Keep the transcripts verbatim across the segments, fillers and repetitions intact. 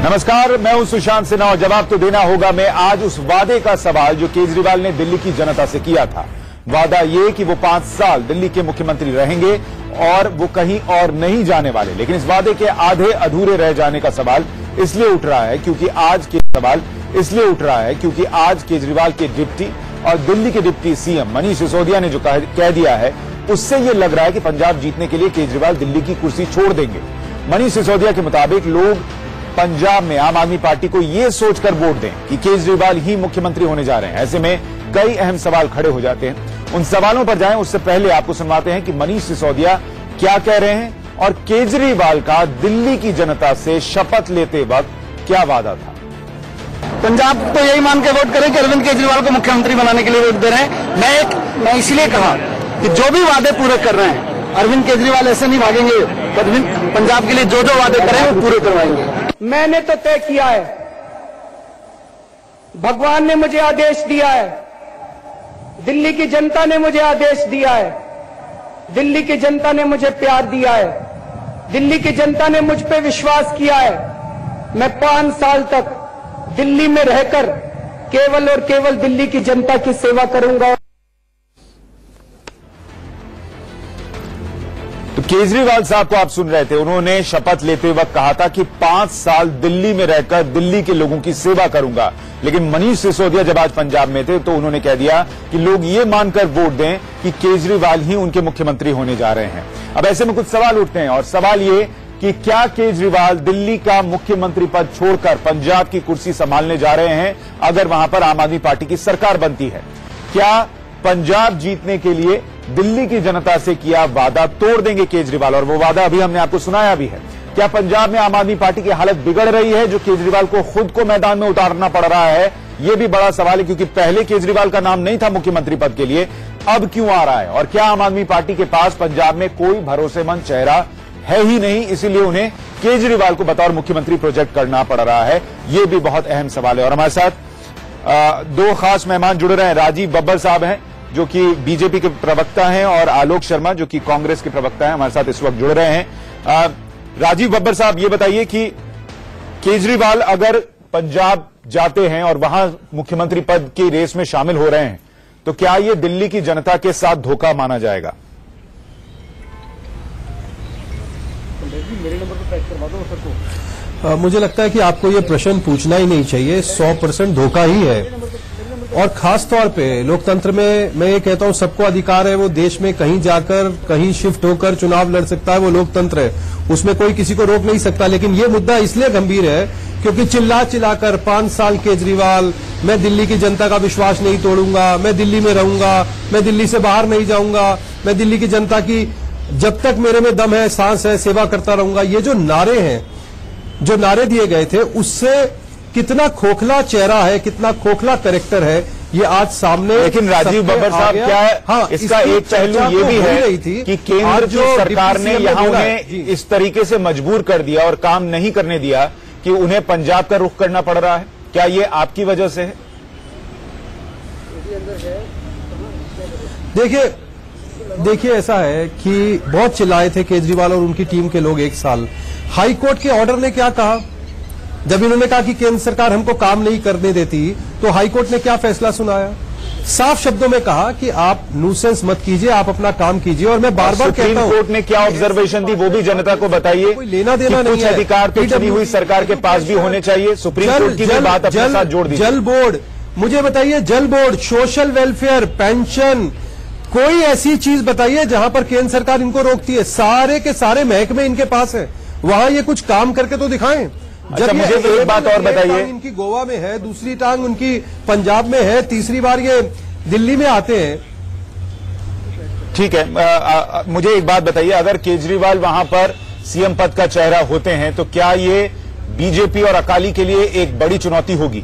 नमस्कार, मैं हूं सुशांत सिन्हा और जवाब तो देना होगा मैं आज उस वादे का सवाल जो केजरीवाल ने दिल्ली की जनता से किया था। वादा ये कि वो पांच साल दिल्ली के मुख्यमंत्री रहेंगे और वो कहीं और नहीं जाने वाले। लेकिन इस वादे के आधे अधूरे रह जाने का सवाल इसलिए उठ रहा है क्योंकि आज के सवाल इसलिए उठ रहा है क्योंकि आज केजरीवाल के डिप्टी और दिल्ली के डिप्टी सीएम मनीष सिसोदिया ने जो कह दिया है उससे ये लग रहा है कि पंजाब जीतने के लिए केजरीवाल दिल्ली की कुर्सी छोड़ देंगे। मनीष सिसोदिया के मुताबिक लोग पंजाब में आम आदमी पार्टी को यह सोचकर वोट दें कि केजरीवाल ही मुख्यमंत्री होने जा रहे हैं। ऐसे में कई अहम सवाल खड़े हो जाते हैं। उन सवालों पर जाएं उससे पहले आपको सुनवाते हैं कि मनीष सिसोदिया क्या कह रहे हैं और केजरीवाल का दिल्ली की जनता से शपथ लेते वक्त क्या वादा था। पंजाब तो यही मान के वोट करें कि अरविंद केजरीवाल को मुख्यमंत्री बनाने के लिए वोट दे रहे हैं। मैं एक मैं इसलिए कहा कि जो भी वादे पूरे कर रहे हैं अरविंद केजरीवाल ऐसे नहीं भागेंगे। अरविंद पंजाब के लिए जो जो वादे करें वो पूरे करवाएंगे। मैंने तो तय किया है, भगवान ने मुझे आदेश दिया है, दिल्ली की जनता ने मुझे आदेश दिया है, दिल्ली की जनता ने मुझे प्यार दिया है, दिल्ली की जनता ने मुझ पे विश्वास किया है। मैं पांच साल तक दिल्ली में रहकर केवल और केवल दिल्ली की जनता की सेवा करूंगा। तो केजरीवाल साहब को आप सुन रहे थे, उन्होंने शपथ लेते वक्त कहा था कि पांच साल दिल्ली में रहकर दिल्ली के लोगों की सेवा करूंगा। लेकिन मनीष सिसोदिया जब आज पंजाब में थे तो उन्होंने कह दिया कि लोग ये मानकर वोट दें कि केजरीवाल ही उनके मुख्यमंत्री होने जा रहे हैं। अब ऐसे में कुछ सवाल उठते हैं और सवाल ये कि क्या केजरीवाल दिल्ली का मुख्यमंत्री पद छोड़कर पंजाब की कुर्सी संभालने जा रहे हैं अगर वहां पर आम आदमी पार्टी की सरकार बनती है? क्या पंजाब जीतने के लिए दिल्ली की जनता से किया वादा तोड़ देंगे केजरीवाल? और वो वादा अभी हमने आपको सुनाया भी है। क्या पंजाब में आम आदमी पार्टी की हालत बिगड़ रही है जो केजरीवाल को खुद को मैदान में उतारना पड़ रहा है? ये भी बड़ा सवाल है क्योंकि पहले केजरीवाल का नाम नहीं था मुख्यमंत्री पद के लिए, अब क्यों आ रहा है? और क्या आम आदमी पार्टी के पास पंजाब में कोई भरोसेमंद चेहरा है ही नहीं, इसीलिए उन्हें केजरीवाल को बतौर मुख्यमंत्री प्रोजेक्ट करना पड़ रहा है? ये भी बहुत अहम सवाल है। और हमारे साथ आ, दो खास मेहमान जुड़ रहे हैं। राजीव बब्बर साहब हैं जो कि बीजेपी के प्रवक्ता हैं और आलोक शर्मा जो कि कांग्रेस के प्रवक्ता हैं, हमारे साथ इस वक्त जुड़ रहे हैं। आ, राजीव बब्बर साहब, ये बताइए कि केजरीवाल अगर पंजाब जाते हैं और वहां मुख्यमंत्री पद की रेस में शामिल हो रहे हैं तो क्या ये दिल्ली की जनता के साथ धोखा माना जाएगा? मेरे नंबर पर पैक करवा दो सर को। मुझे लगता है कि आपको ये प्रश्न पूछना ही नहीं चाहिए। सौ परसेंट धोखा ही है। और खास तौर पे लोकतंत्र में मैं ये कहता हूं सबको अधिकार है वो देश में कहीं जाकर कहीं शिफ्ट होकर चुनाव लड़ सकता है, वो लोकतंत्र है, उसमें कोई किसी को रोक नहीं सकता। लेकिन ये मुद्दा इसलिए गंभीर है क्योंकि चिल्ला चिल्लाकर पांच साल केजरीवाल, मैं दिल्ली की जनता का विश्वास नहीं तोड़ूंगा, मैं दिल्ली में रहूंगा, मैं दिल्ली से बाहर नहीं जाऊंगा, मैं दिल्ली की जनता की जब तक मेरे में दम है, सांस है, सेवा करता रहूंगा, ये जो नारे हैं, जो नारे दिए गए थे उससे कितना खोखला चेहरा है, कितना खोखला कैरेक्टर है, ये आज सामने। लेकिन राजीव बब्बर साहब क्या है, हाँ, इसका एक पहलू ये भी है कि केंद्र की सरकार ने यहां उन्हें इस तरीके से मजबूर कर दिया और काम नहीं करने दिया कि उन्हें पंजाब का रुख करना पड़ रहा है। क्या ये आपकी वजह से है? देखिए देखिए ऐसा है कि बहुत चिल्लाए थे केजरीवाल और उनकी टीम के लोग एक साल। हाई कोर्ट के ऑर्डर ने क्या कहा? जब इन्होंने कहा कि केंद्र सरकार हमको काम नहीं करने देती तो हाईकोर्ट ने क्या फैसला सुनाया? साफ शब्दों में कहा कि आप न्यूसेंस मत कीजिए, आप अपना काम कीजिए। और मैं बार बार कहता हूं, कोर्ट ने क्या ऑब्जर्वेशन दी वो भी जनता को बताइए। कोई लेना देना नहीं है। कुछ अधिकार तो चुनी हुई सरकार के पास भी होने चाहिए। सुप्रीम कोर्ट की भी बात अपने साथ जोड़ दी। जल बोर्ड, मुझे बताइए, जल बोर्ड, सोशल वेलफेयर, पेंशन, कोई ऐसी चीज बताइए जहां पर केंद्र सरकार इनको रोकती है? सारे के सारे महकमे इनके पास है, वहां ये कुछ काम करके तो दिखाएं। अच्छा, मुझे एक बात और बताइए, इनकी गोवा में है, दूसरी टांग उनकी पंजाब में है, तीसरी बार ये दिल्ली में आते हैं। ठीक है, आ, आ, मुझे एक बात बताइए, अगर केजरीवाल वहां पर सीएम पद का चेहरा होते हैं तो क्या ये बीजेपी और अकाली के लिए एक बड़ी चुनौती होगी?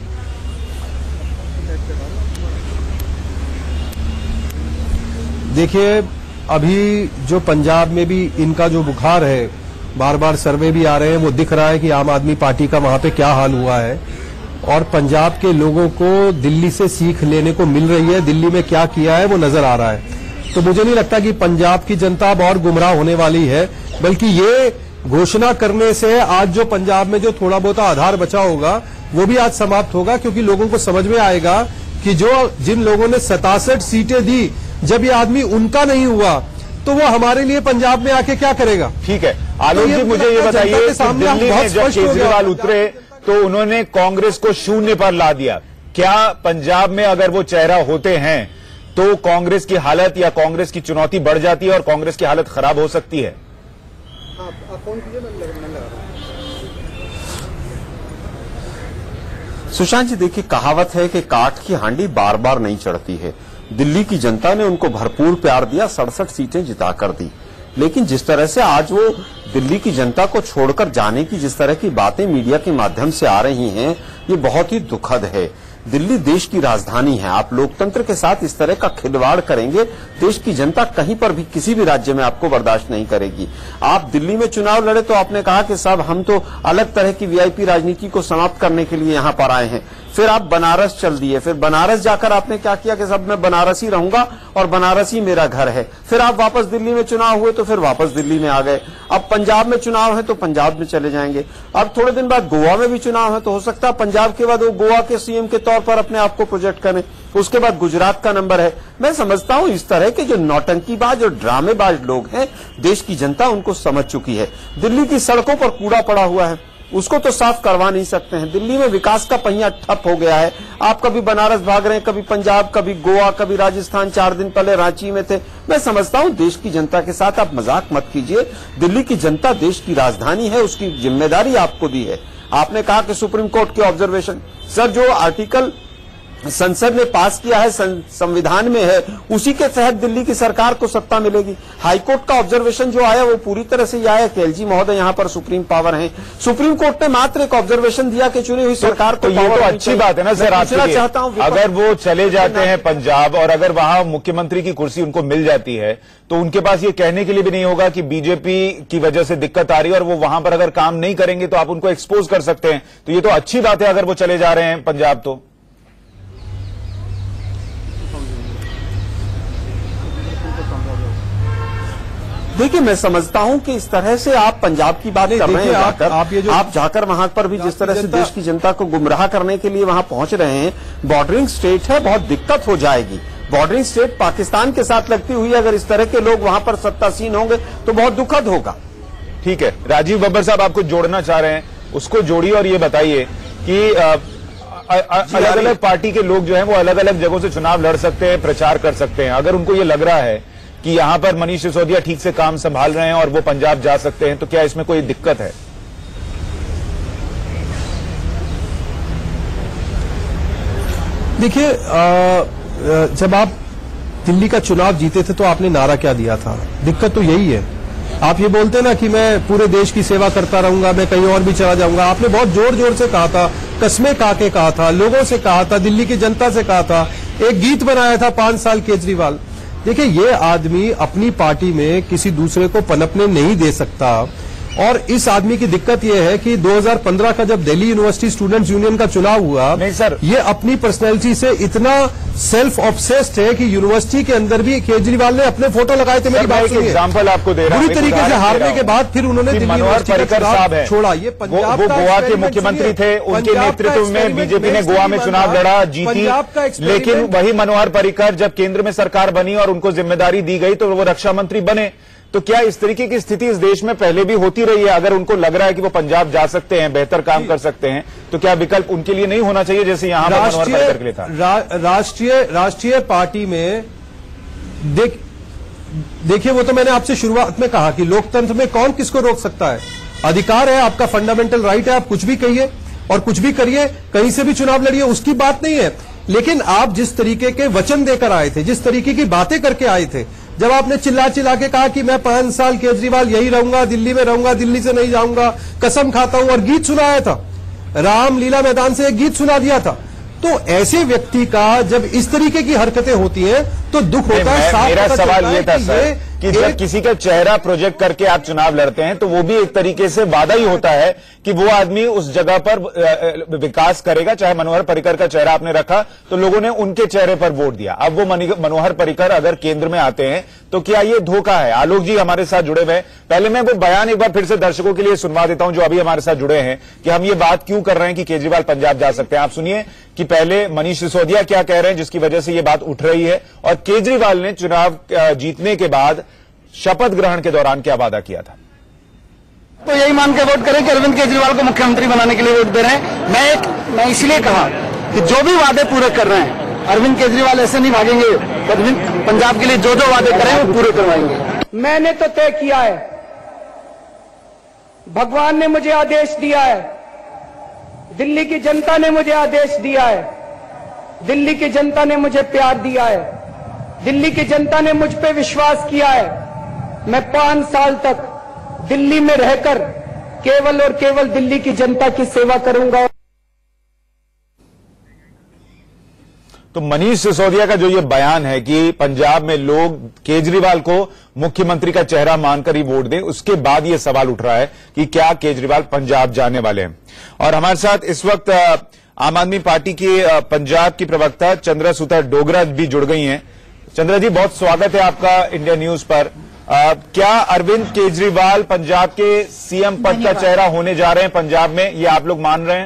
देखिए, अभी जो पंजाब में भी इनका जो बुखार है, बार बार सर्वे भी आ रहे हैं, वो दिख रहा है कि आम आदमी पार्टी का वहां पे क्या हाल हुआ है और पंजाब के लोगों को दिल्ली से सीख लेने को मिल रही है। दिल्ली में क्या किया है वो नजर आ रहा है। तो मुझे नहीं लगता कि पंजाब की जनता अब और गुमराह होने वाली है, बल्कि ये घोषणा करने से आज जो पंजाब में जो थोड़ा बहुत आधार बचा होगा वो भी आज समाप्त होगा, क्योंकि लोगों को समझ में आएगा कि जो जिन लोगों ने सतासठ सीटें दी, जब ये आदमी उनका नहीं हुआ तो वो हमारे लिए पंजाब में आके क्या करेगा। ठीक है आलोक जी, मुझे ये बताइए कि दिल्ली में जब केजरीवाल उतरे तो उन्होंने कांग्रेस को शून्य पर ला दिया। क्या पंजाब में अगर वो चेहरा होते हैं तो कांग्रेस की हालत या कांग्रेस की चुनौती बढ़ जाती है और कांग्रेस की हालत खराब हो सकती है? सुशांत जी, देखिए कहावत है कि काठ की हांडी बार बार नहीं चढ़ती है। दिल्ली की जनता ने उनको भरपूर प्यार दिया, सड़सठ सीटें जिताकर दी, लेकिन जिस तरह से आज वो दिल्ली की जनता को छोड़कर जाने की जिस तरह की बातें मीडिया के माध्यम से आ रही हैं, ये बहुत ही दुखद है। दिल्ली देश की राजधानी है, आप लोकतंत्र के साथ इस तरह का खिलवाड़ करेंगे, देश की जनता कहीं पर भी किसी भी राज्य में आपको बर्दाश्त नहीं करेगी। आप दिल्ली में चुनाव लड़े तो आपने कहा कि साहब हम तो अलग तरह की वीआईपी राजनीति को समाप्त करने के लिए यहां पर आए हैं। फिर आप बनारस चल दिए, फिर बनारस जाकर आपने क्या किया कि साहब मैं बनारस ही रहूंगा और बनारस ही मेरा घर है। फिर आप वापस दिल्ली में चुनाव हुए तो फिर वापस दिल्ली में आ गए। अब पंजाब में चुनाव है तो पंजाब में चले जाएंगे। अब थोड़े दिन बाद गोवा में भी चुनाव है तो हो सकता है पंजाब के बाद वो गोवा के सीएम के तौर पर अपने आप को प्रोजेक्ट करें। उसके बाद गुजरात का नंबर है। मैं समझता हूं इस तरह के जो नौटंकीबाज और ड्रामेबाज लोग हैं, देश की जनता उनको समझ चुकी है। दिल्ली की सड़कों पर कूड़ा पड़ा हुआ है, उसको तो साफ करवा नहीं सकते हैं। दिल्ली में विकास का पहिया ठप हो गया है। आप कभी बनारस भाग रहे हैं, कभी पंजाब, कभी गोवा, कभी राजस्थान, चार दिन पहले रांची में थे। मैं समझता हूं देश की जनता के साथ आप मजाक मत कीजिए। दिल्ली की जनता देश की राजधानी है, उसकी जिम्मेदारी आपको दी है। आपने कहा कि सुप्रीम कोर्ट के ऑब्जर्वेशन, सर जो आर्टिकल संसद ने पास किया है, संविधान में है, उसी के तहत दिल्ली की सरकार को सत्ता मिलेगी। हाईकोर्ट का ऑब्जर्वेशन जो आया वो पूरी तरह से आया कि एलजी महोदय यहाँ पर सुप्रीम पावर है। सुप्रीम कोर्ट ने मात्र एक ऑब्जर्वेशन दिया कि चुनी हुई सरकार को तो ये तो अच्छी बात है ना सर। आप चाहता हूँ अगर वो चले जाते हैं पंजाब और अगर वहां मुख्यमंत्री की कुर्सी उनको मिल जाती है तो उनके पास ये कहने के लिए भी नहीं होगा कि बीजेपी की वजह से दिक्कत आ रही है और वो वहां पर अगर काम नहीं करेंगे तो आप उनको एक्सपोज कर सकते हैं। तो ये तो अच्छी बात है अगर वो चले जा रहे हैं पंजाब। तो देखिए मैं समझता हूं कि इस तरह से आप पंजाब की बात कर रहे हैं, आप, जाकर आप, ये जो आप जाकर वहां पर भी जिस तरह से देश की जनता को गुमराह करने के लिए वहां पहुंच रहे हैं। बॉर्डरिंग स्टेट है, बहुत दिक्कत हो जाएगी। बॉर्डरिंग स्टेट पाकिस्तान के साथ लगती हुई अगर इस तरह के लोग वहां पर सत्तासीन होंगे तो बहुत दुखद होगा। ठीक है, राजीव बब्बर साहब आपको जोड़ना चाह रहे हैं, उसको जोड़िए और ये बताइए कि अलग अलग पार्टी के लोग जो हैं वो अलग अलग जगहों से चुनाव लड़ सकते हैं, प्रचार कर सकते हैं। अगर उनको ये लग रहा है कि यहां पर मनीष सिसोदिया ठीक से काम संभाल रहे हैं और वो पंजाब जा सकते हैं, तो क्या इसमें कोई दिक्कत है? देखिए, जब आप दिल्ली का चुनाव जीते थे तो आपने नारा क्या दिया था? दिक्कत तो यही है। आप ये बोलते ना कि मैं पूरे देश की सेवा करता रहूंगा, मैं कहीं और भी चला जाऊंगा। आपने बहुत जोर जोर से कहा था, कस्में खा के कहा था, लोगों से कहा था, दिल्ली की जनता से कहा था, एक गीत बनाया था पांच साल केजरीवाल। देखिए, ये आदमी अपनी पार्टी में किसी दूसरे को पनपने नहीं दे सकता और इस आदमी की दिक्कत यह है कि दो हज़ार पंद्रह का जब दिल्ली यूनिवर्सिटी स्टूडेंट्स यूनियन का चुनाव हुआ, नहीं सर, ये अपनी पर्सनैलिटी से इतना सेल्फ ऑब्सेस्ड है कि यूनिवर्सिटी के अंदर भी केजरीवाल ने अपने फोटो लगाए थे। मेरी बात सुनिए, एग्जाम्पल आपको दे रहा हूं, बुरी तरीके से हारने के बाद फिर उन्होंने दिल्ली यूनिवर्सिटी का चुनाव छोड़ा। ये पंजाब वो गोवा के मुख्यमंत्री थे, उनके नेतृत्व में बीजेपी ने गोवा में चुनाव लड़ा, जीती। लेकिन वही मनोहर पर्रिकर जब केंद्र में सरकार बनी और उनको जिम्मेदारी दी गई तो वो रक्षा मंत्री बने। तो क्या इस तरीके की स्थिति इस देश में पहले भी होती रही है? अगर उनको लग रहा है कि वो पंजाब जा सकते हैं, बेहतर काम कर सकते हैं, तो क्या विकल्प उनके लिए नहीं होना चाहिए जैसे यहां पर मनोहर पर्रिकर के लिए था? रा, राष्ट्रीय राष्ट्रीय पार्टी में देख देखिए, वो तो मैंने आपसे शुरुआत में कहा कि लोकतंत्र में कौन किसको रोक सकता है? अधिकार है, आपका फंडामेंटल राइट है, आप कुछ भी कहिए और कुछ भी करिए, कहीं से भी चुनाव लड़िए, उसकी बात नहीं है। लेकिन आप जिस तरीके के वचन देकर आए थे, जिस तरीके की बातें करके आए थे, जब आपने चिल्ला चिल्ला के कहा कि मैं पांच साल केजरीवाल यही रहूंगा, दिल्ली में रहूंगा, दिल्ली से नहीं जाऊंगा, कसम खाता हूं, और गीत सुनाया था, रामलीला मैदान से एक गीत सुना दिया था, तो ऐसे व्यक्ति का जब इस तरीके की हरकतें होती हैं तो दुख होता है। मेरा सवाल ये था सर कि जब किसी का चेहरा प्रोजेक्ट करके आप चुनाव लड़ते हैं तो वो भी एक तरीके से वादा ही होता है कि वो आदमी उस जगह पर विकास करेगा। चाहे मनोहर पर्रिकर का चेहरा आपने रखा तो लोगों ने उनके चेहरे पर वोट दिया। अब वो मनोहर पर्रिकर अगर केंद्र में आते हैं तो क्या ये धोखा है? आलोक जी हमारे साथ जुड़े हुए हैं। पहले मैं वो बयान एक बार फिर से दर्शकों के लिए सुनवा देता हूं जो अभी हमारे साथ जुड़े हैं कि हम ये बात क्यों कर रहे हैं कि केजरीवाल पंजाब जा सकते हैं। आप सुनिए कि पहले मनीष सिसोदिया क्या कह रहे हैं जिसकी वजह से ये बात उठ रही है, और केजरीवाल ने चुनाव जीतने के बाद शपथ ग्रहण के दौरान क्या वादा किया था। तो यही मान के वोट करें कि अरविंद केजरीवाल को मुख्यमंत्री बनाने के लिए वोट दे रहे हैं। मैं एक मैं इसलिए कहा कि जो भी वादे पूरे कर रहे हैं, अरविंद केजरीवाल ऐसे नहीं भागेंगे। अरविंद पंजाब के लिए जो जो वादे करें वो पूरे करवाएंगे। मैंने तो तय किया है, भगवान ने मुझे आदेश दिया है, दिल्ली की जनता ने मुझे आदेश दिया है, दिल्ली की जनता ने मुझे प्यार दिया है, दिल्ली की जनता ने मुझ पे विश्वास किया है। मैं पांच साल तक दिल्ली में रहकर केवल और केवल दिल्ली की जनता की सेवा करूंगा। तो मनीष सिसोदिया का जो ये बयान है कि पंजाब में लोग केजरीवाल को मुख्यमंत्री का चेहरा मानकर ही वोट दें, उसके बाद ये सवाल उठ रहा है कि क्या केजरीवाल पंजाब जाने वाले हैं। और हमारे साथ इस वक्त आम आदमी पार्टी की पंजाब की प्रवक्ता चंद्रसुता डोगरा भी जुड़ गई हैं। चंद्रा जी, बहुत स्वागत है आपका इंडिया न्यूज पर। आ, क्या अरविंद केजरीवाल पंजाब के सीएम पद का चेहरा होने जा रहे हैं पंजाब में, ये आप लोग मान रहे हैं?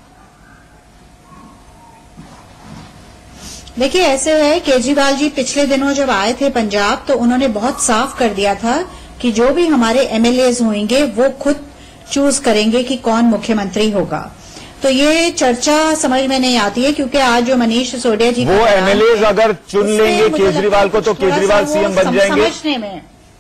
देखिए, ऐसे है, केजरीवाल जी पिछले दिनों जब आए थे पंजाब तो उन्होंने बहुत साफ कर दिया था कि जो भी हमारे एमएलएज होंगे वो खुद चूज करेंगे कि कौन मुख्यमंत्री होगा। तो ये चर्चा समझ में नहीं आती है क्योंकि आज जो मनीष सिसोदिया जी वो एमएलएज अगर चुन लेंगे केजरीवाल को तो केजरीवाल सीएम बन जाएंगे। समझने में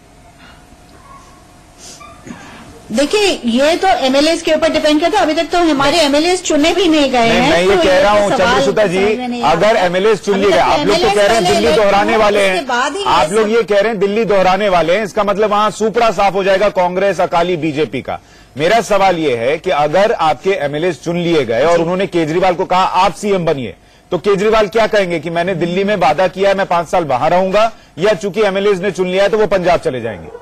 देखिए, ये तो एमएलएज के ऊपर डिपेंड करता है। अभी तक तो हमारे एमएलएज चुने भी नहीं गए हैं। मैं ये कह रहा हूँ चंद्रसुता जी, अगर एमएलएज चुन लिए गए, आप लोग तो कह रहे हैं दिल्ली दोहराने वाले हैं, आप लोग ये कह रहे हैं दिल्ली दोहराने वाले हैं, इसका मतलब वहां सुपड़ा साफ हो जाएगा कांग्रेस अकाली बीजेपी का। मेरा सवाल यह है कि अगर आपके एमएलएज चुन लिए गए और उन्होंने केजरीवाल को कहा आप सीएम बनिए, तो केजरीवाल क्या कहेंगे कि मैंने दिल्ली में वादा किया है, मैं पांच साल वहां रहूंगा, या चूंकि एमएलएज ने चुन लिया है तो वो पंजाब चले जाएंगे?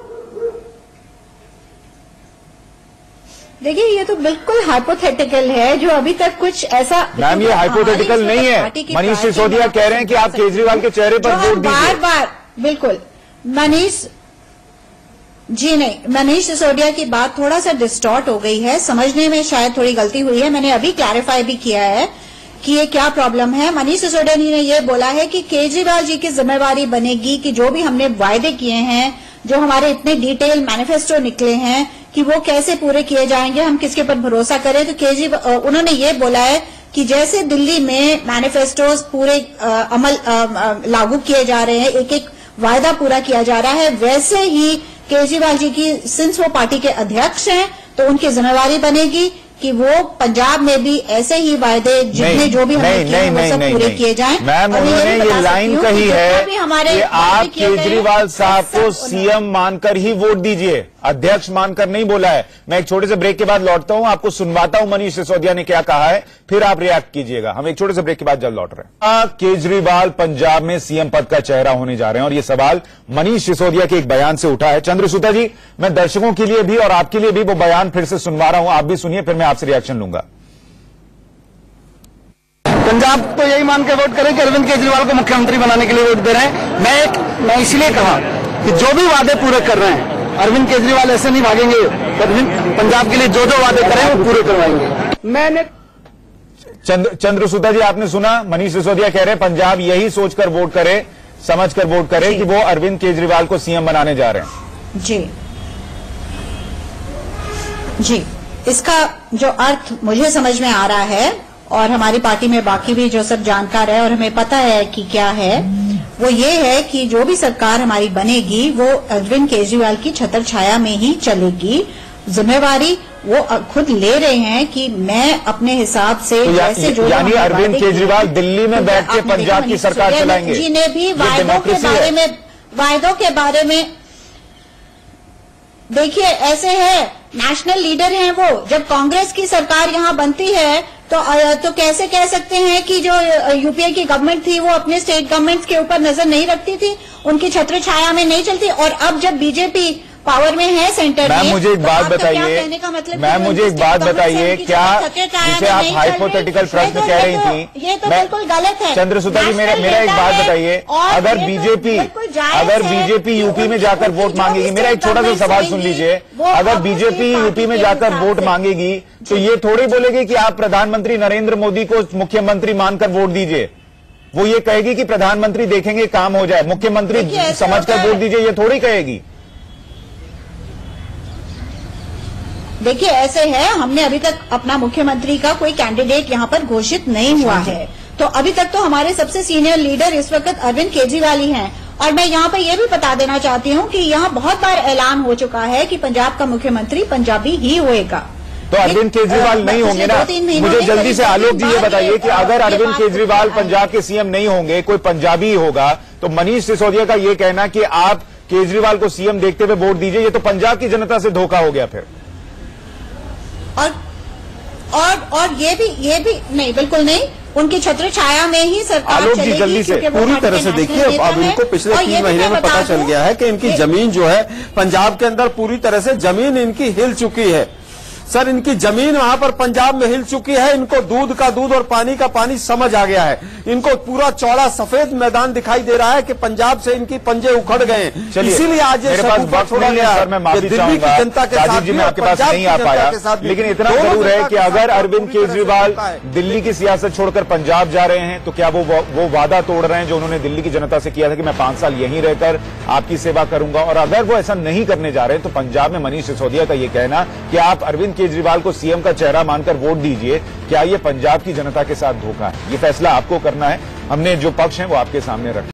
देखिए, ये तो बिल्कुल हाइपोथेटिकल है, जो अभी तक कुछ ऐसा। मैम, ये हाइपोथेटिकल नहीं है। मनीष सिसोदिया कह रहे हैं कि आप केजरीवाल के चेहरे पर वोट दीजिए। बार बार बिल्कुल मनीष जी नहीं, मनीष सिसोदिया की बात थोड़ा सा डिस्टॉर्ट हो गई है, समझने में शायद थोड़ी गलती हुई है। मैंने अभी क्लैरिफाई भी किया है कि ये क्या प्रॉब्लम है। मनीष सिसोदिया ने ये बोला है कि केजरीवाल जी की जिम्मेवारी बनेगी कि जो भी हमने वायदे किए हैं, जो हमारे इतने डिटेल मैनिफेस्टो निकले हैं, कि वो कैसे पूरे किए जाएंगे, हम किसके ऊपर भरोसा करें। तो केजरीवाल उन्होंने ये बोला है कि जैसे दिल्ली में मैनिफेस्टोज पूरे आ, अमल आ, आ, लागू किए जा रहे हैं, एक एक वायदा पूरा किया जा रहा है, वैसे ही केजरीवाल जी की, सिंस वो पार्टी के अध्यक्ष हैं, तो उनकी जिम्मेवारी बनेगी कि वो पंजाब में भी ऐसे ही वायदे जितने जो भी हमने किए हैं वो सब पूरे किए जाएं। मैम, उन्होंने ये लाइन कही है कि आप केजरीवाल साहब को सीएम मानकर ही वोट दीजिए, अध्यक्ष मानकर नहीं बोला है। मैं एक छोटे से ब्रेक के बाद लौटता हूं, आपको सुनवाता हूं मनीष सिसोदिया ने क्या कहा है, फिर आप रिएक्ट कीजिएगा। हम एक छोटे से ब्रेक के बाद जल्द लौट रहे हैं। केजरीवाल पंजाब में सीएम पद का चेहरा होने जा रहे हैं और ये सवाल मनीष सिसोदिया के एक बयान से उठा है। चंद्रसुता जी, मैं दर्शकों के लिए भी और आपके लिए भी वो बयान फिर से सुनवा रहा हूं, आप भी सुनिए, फिर मैं आपसे रिएक्शन लूंगा। पंजाब तो यही मान के वोट करें कि अरविंद केजरीवाल को मुख्यमंत्री बनाने के लिए वोट दे रहे हैं। मैं एक मैं इसलिए कहा कि जो भी वादे पूरे कर रहे हैं, अरविंद केजरीवाल ऐसे नहीं भागेंगे। अरविंद पंजाब के लिए जो जो वादे करें वो पूरे करवाएंगे। मैंने चंद्र चंद्रसुता जी, आपने सुना, मनीष सिसोदिया कह रहे हैं पंजाब यही सोचकर वोट करे, समझकर वोट करे कि वो अरविंद केजरीवाल को सीएम बनाने जा रहे हैं। जी जी, इसका जो अर्थ मुझे समझ में आ रहा है, और हमारी पार्टी में बाकी भी जो सब जानकार है और हमें पता है कि क्या है, वो ये है कि जो भी सरकार हमारी बनेगी वो अरविंद केजरीवाल की छत्र छाया में ही चलेगी। जिम्मेवारी वो खुद ले रहे हैं कि मैं अपने हिसाब से, तो जैसे जो यानी अरविंद केजरीवाल दिल्ली में बैठ के पंजाब की सरकार चलाएंगे। जी ने भी वायदों के बारे में वायदों के बारे में देखिए, ऐसे है, नेशनल लीडर हैं वो। जब कांग्रेस की सरकार यहाँ बनती है तो तो कैसे कह सकते हैं कि जो यूपीए की गवर्नमेंट थी वो अपने स्टेट गवर्नमेंट्स के ऊपर नजर नहीं रखती थी, उनकी छत्र छाया में नहीं चलती। और अब जब बीजेपी पावर में है सेंटर में। मैम मुझे एक तो बात आपका क्या बताइए, कहने का मतलब मैम कि मुझे एक बात गवर्नमेंट बताइए, से उनकी क्या छत्र छाया जिसे में आप नहीं चल हाइपोथेटिकल रही? प्रश्न ये तो- कह रही ये तो- थी, ये तो मैं- बिल्कुल गलत है। चंद्रसूता जी, मेरा मेरा एक नेशनल बात एजेंडा बताइए, है और अगर ये तो बीजेपी बिल्कुल जायज अगर है बीजेपी कि यूपी में उनकी- जाकर उनकी वोट जो मांगेगी, भी मेरा एक छोटा सा गवर्नमेंट सवाल सुन होंगी, लीजिए, वो अगर अपोजिट बीजेपी पार्टी यूपी में के जाकर हिसाब वोट से। मांगेगी तो ये थोड़ी बोलेगी कि आप प्रधानमंत्री नरेंद्र मोदी को मुख्यमंत्री मानकर वोट दीजिए। वो ये कहेगी कि प्रधानमंत्री देखेंगे काम हो जाए, मुख्यमंत्री देखिए, ऐसे समझकर होता है। वोट दीजिए, ये थोड़ी कहेगी। देखिए ऐसे है, हमने अभी तक अपना मुख्यमंत्री का कोई कैंडिडेट यहाँ पर घोषित नहीं हुआ है, तो अभी तक तो हमारे सबसे सीनियर लीडर इस वक्त अरविंद केजरीवाल ही हैं। और मैं यहाँ पर यह भी बता देना चाहती हूँ कि यहाँ बहुत बार ऐलान हो चुका है कि पंजाब का मुख्यमंत्री पंजाबी ही होएगा। तो अरविंद केजरीवाल नहीं होंगे ना? मुझे जल्दी से आलोक जी ये बताइए कि अगर अरविंद केजरीवाल पंजाब के सीएम नहीं होंगे, कोई पंजाबी ही होगा, तो मनीष सिसोदिया का ये कहना कि आप केजरीवाल को सीएम देखते हुए वोट दीजिए, ये तो पंजाब की जनता से धोखा हो गया फिर। और और और ये भी ये भी नहीं, बिल्कुल नहीं, उनकी छत्र छाया में ही सरकार आलोक जी, चलेगी, जल्दी से, क्योंकि वो पूरी पार्टी तरह के से नेशनल देखिए, नेता अब हैं। इनको पिछले और ये तीन भी महीने मैं में बता पता चल दूं गया है कि इनकी कि- जमीन जो है पंजाब के अंदर पूरी तरह से जमीन इनकी हिल चुकी है। सर, इनकी जमीन वहां पर पंजाब में हिल चुकी है। इनको दूध का दूध और पानी का पानी समझ आ गया है। इनको पूरा चौड़ा सफेद मैदान दिखाई दे रहा है कि पंजाब से इनकी पंजे उखड़ गए। चलिए, इसीलिए आज ये मेरे पास शगुफा वक्त छोड़ा नहीं है गया सर, मैं माफी कि दिल्ली की चाहूंगा। जनता के राजीव साथ जी, भी मैं और आपके पास पंजाब नहीं की आ जनता पाया, के साथ भी। लेकिन इतना दोनों जरूर है जनता कि के साथ अगर भी अरविंद पूरी तरह से केजरीवाल धोखा है। दिल्ली की सियासत छोड़कर पंजाब जा रहे हैं तो क्या वो वो वादा तोड़ रहे हैं जो उन्होंने दिल्ली की जनता से किया था कि मैं पांच साल यहीं रहकर आपकी सेवा करूंगा? और अगर वो ऐसा नहीं करने जा रहे हैं तो पंजाब में मनीष सिसोदिया का ये कहना कि आप अरविंद केजरीवाल को सीएम का चेहरा मानकर वोट दीजिए, क्या ये पंजाब की जनता के साथ धोखा है? ये फैसला आपको करना है। हमने जो पक्ष है वो आपके सामने रखा।